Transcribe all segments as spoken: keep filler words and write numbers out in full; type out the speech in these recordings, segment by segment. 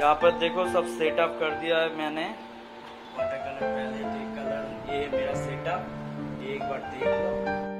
यहाँ पर देखो सब सेटअप कर दिया है मैंने। वाटर कलर पैलेट कलर, ये मेरा सेटअप, एक बार देख लो।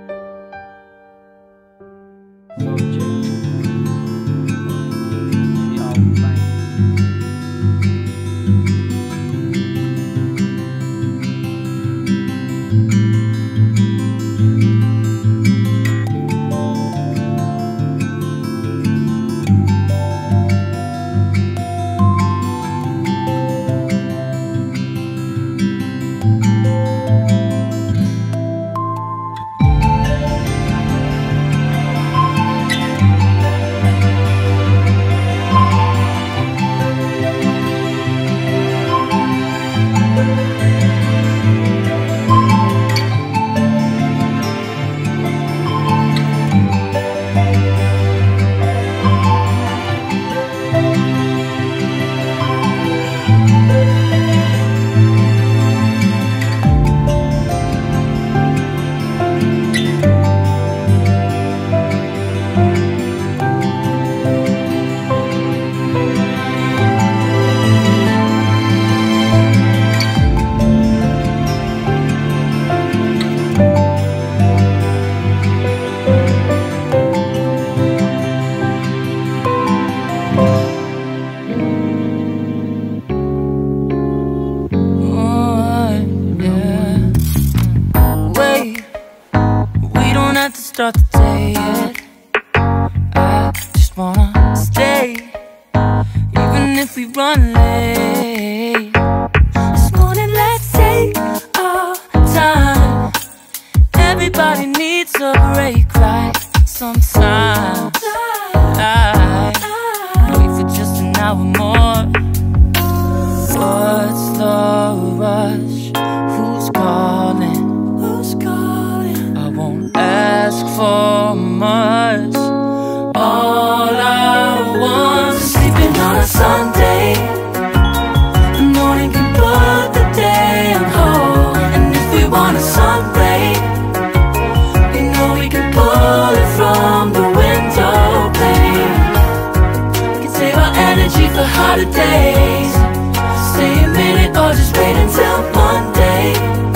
Start the day yet. I just wanna stay, even if we run late. This morning let's take our time. Everybody needs a break, right? Sometimes I wait for just an hour more. What's the rush? Who's calling? Who's calling? I won't ask for much. All I want is sleeping on a Sunday. The morning can put the day on hold. And if we want a sun ray, we know we can pull it from the window pane. We can save our energy for harder days. Stay a minute or just wait until Monday.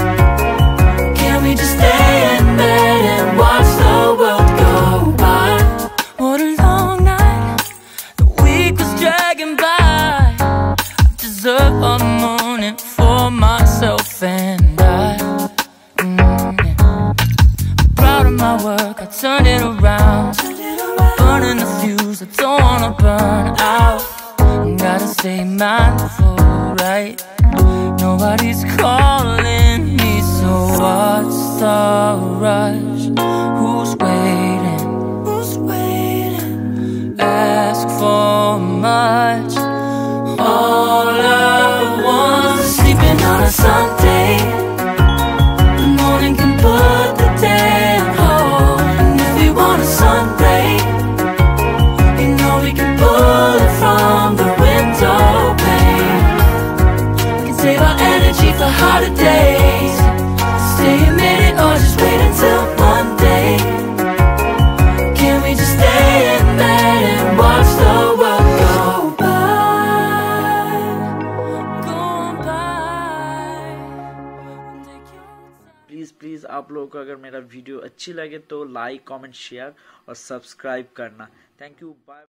Can we just stay in bed and watch the world go by? What a long night, the week was dragging by. I deserve a morning for myself and I. mm, yeah. I'm proud of my work, I turned it around. Burning the fuse, I don't wanna burn out. Gotta stay mindful, right? Nobody's calling me, so what's the rush? Who's waiting? Who's waiting? Ask for much. All I want is sleeping on a Sunday. The morning can put the day on hold. And if we want a sun ray, you know we can pull it from the window pane. We can save our energy for harder days. Stay a minute or just wait until Monday. Can we just stay in bed and watch the world go by? Go on by. Take your time. Please please आप लोगों को अगर मेरा video अच्छी लगे तो like, comment, share और subscribe करना। Thank you, bye.